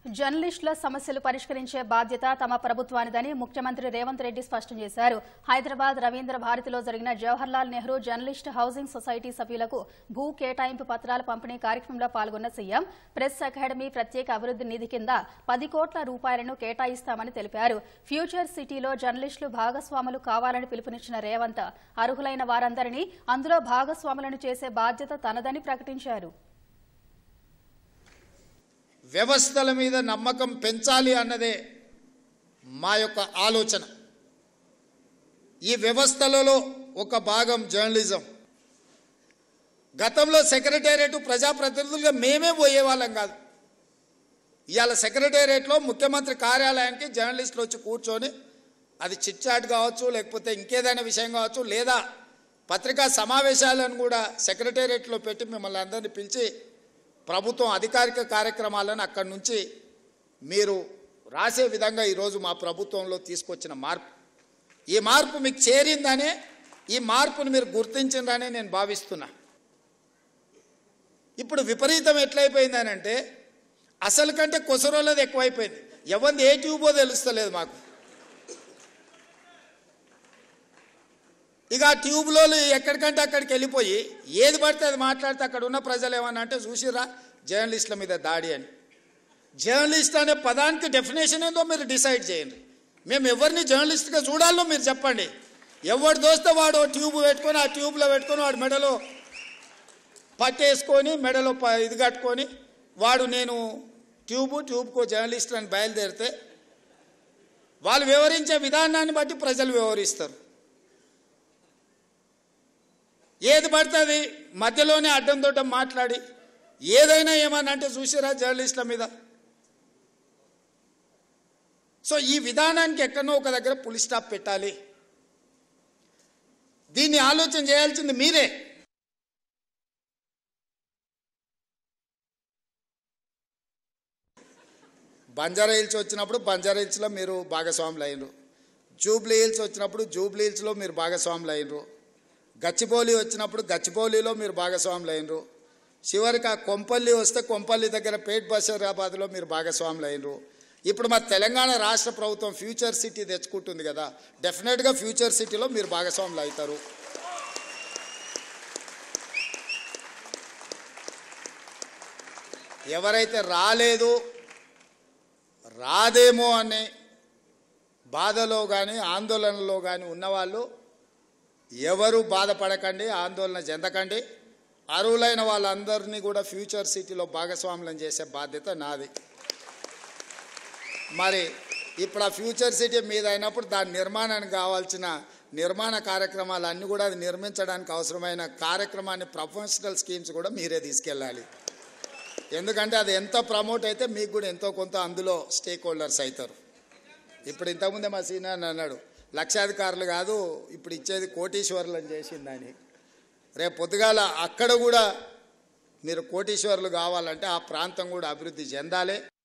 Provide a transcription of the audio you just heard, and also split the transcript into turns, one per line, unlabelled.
జర్నలిస్టుల సమస్యలు పరిష్కరించే బాధ్యత తమ ప్రభుత్వానిదని ముఖ్యమంత్రి రేవంత్ రెడ్డి స్పష్టం చేశారు. హైదరాబాద్ రవీంద్ర భారతిలో జరిగిన Jawaharlal Nehru journalist housing society సభ్యులకు భూ కేటాయింపు పత్రాల పంపిణీ కార్యక్రమంలో పాల్గొన్న సీఎం ప్రెస్ అకాడమీ ప్రత్యేక అభివృద్ధి నిధి కింద 10 కోట్ల రూపాయలను కేటాయిస్తామని తెలిపారు. ఫ్యూచర్ సిటీలో జర్నలిస్టులు భాగస్వాములు కావాలని పిలుపునిచ్చిన రేవంత్ అర్హులైన వారందరినీ అందులో భాగస్వాములను చేసే బాధ్యత తనదని ప్రకటించారు.
వ్యవస్థల మీద నమ్మకం పెంచాలి అన్నదే మా యొక్క ఆలోచన. ఈ వ్యవస్థలలో ఒక భాగం జర్నలిజం. గతంలో సెక్రటేరియట్ ప్రజాప్రతినిధులుగా మేమే పోయేవాళ్ళం కాదు. ఇవాళ సెక్రటేరియట్లో ముఖ్యమంత్రి కార్యాలయానికి జర్నలిస్టులు వచ్చి కూర్చొని అది చిట్ చాట్ కావచ్చు, లేకపోతే ఇంకేదైనా విషయం కావచ్చు, లేదా పత్రికా సమావేశాలను కూడా సెక్రటేరియట్లో పెట్టి మిమ్మల్ని అందరినీ పిలిచి ప్రభుత్వం అధికారిక కార్యక్రమాలను అక్కడి నుంచి మీరు రాసే విధంగా ఈరోజు మా ప్రభుత్వంలో తీసుకొచ్చిన మార్పు, ఈ మార్పు మీకు చేరిందనే, ఈ మార్పును మీరు గుర్తించిందనే నేను భావిస్తున్నా. ఇప్పుడు విపరీతం ఎట్లయిపోయిందనంటే అసలు కంటే కొసరోళ్ళది ఎక్కువైపోయింది. ఎవరిది ఏ ట్యూబో తెలుస్తలేదు మాకు. ఇక ఆ ట్యూబ్లో ఎక్కడికంటే అక్కడికి వెళ్ళిపోయి ఏది పడితే అది మాట్లాడితే అక్కడ ఉన్న ప్రజలు ఏమన్నా అంటే చూసిరా జర్నలిస్టుల మీద దాడి అని. జర్నలిస్ట్ అనే పదానికి డెఫినేషన్ ఏందో మీరు డిసైడ్ చేయండి. మేము ఎవరిని జర్నలిస్ట్గా చూడాలో మీరు చెప్పండి. ఎవడు దోస్తే వాడు ట్యూబ్ పెట్టుకొని ఆ ట్యూబ్లో పెట్టుకొని వాడు మెడలో పట్టేసుకొని మెడలో ఇది కట్టుకొని వాడు నేను ట్యూబ్కో జర్నలిస్ట్ అని బయలుదేరితే వాళ్ళు వివరించే విధానాన్ని బట్టి ప్రజలు వివరిస్తారు. ఏది పడుతుంది మధ్యలోనే అడ్డం దొడ్డం మాట్లాడి ఏదైనా ఏమన్నా అంటే చూసిరా జర్నలిస్టుల మీద. సో ఈ విధానానికి ఎక్కడో ఒక దగ్గర పులి స్టాప్ పెట్టాలి. దీన్ని ఆలోచన చేయాల్సింది మీరే. బంజారా హిల్స్ వచ్చినప్పుడు బంజారా హిల్స్లో మీరు భాగస్వాములు అయినరు. జూబ్లీ హిల్స్ వచ్చినప్పుడు జూబ్లీ హిల్స్లో మీరు భాగస్వాములు అయినరు. గచ్చిబౌలి వచ్చినప్పుడు గచ్చిబౌలిలో మీరు భాగస్వాములు అయినరు. చివరికి ఆ కొంపల్లి వస్తే కొంపల్లి దగ్గర పేట్ బషీరాబాద్లో మీరు భాగస్వాములు అయినరు. ఇప్పుడు మా తెలంగాణ రాష్ట్ర ప్రభుత్వం ఫ్యూచర్ సిటీ తెచ్చుకుంటుంది కదా, డెఫినెట్గా ఫ్యూచర్ సిటీలో మీరు భాగస్వాములు అవుతారు. ఎవరైతే రాదేమో అనే బాధలో కానీ ఆందోళనలో కానీ ఉన్నవాళ్ళు ఎవరు బాధపడకండి, ఆందోళన చెందకండి. అర్హులైన వాళ్ళందరినీ కూడా ఫ్యూచర్ సిటీలో భాగస్వాములను చేసే బాధ్యత నాది. మరి ఇప్పుడు ఆ ఫ్యూచర్ సిటీ మీద అయినప్పుడు దాని నిర్మాణానికి కావాల్సిన నిర్మాణ కార్యక్రమాలు అన్నీ కూడా అది నిర్మించడానికి అవసరమైన కార్యక్రమాన్ని ప్రొఫెషనల్ స్కీమ్స్ కూడా మీరే తీసుకెళ్ళాలి. ఎందుకంటే అది ఎంత ప్రమోట్ అయితే మీకు కూడా ఎంతో కొంత అందులో స్టేక్ హోల్డర్స్ అవుతారు. ఇప్పుడు ఇంతకుముందే మా సీనియర్ అన్నాడు, లక్షాధికారులు కాదు ఇప్పుడు ఇచ్చేది కోటీశ్వరులను చేసిందని. రేపు పొద్దుగాల అక్కడ కూడా మీరు కోటీశ్వరులు కావాలంటే ఆ ప్రాంతం కూడా అభివృద్ధి చెందాలి.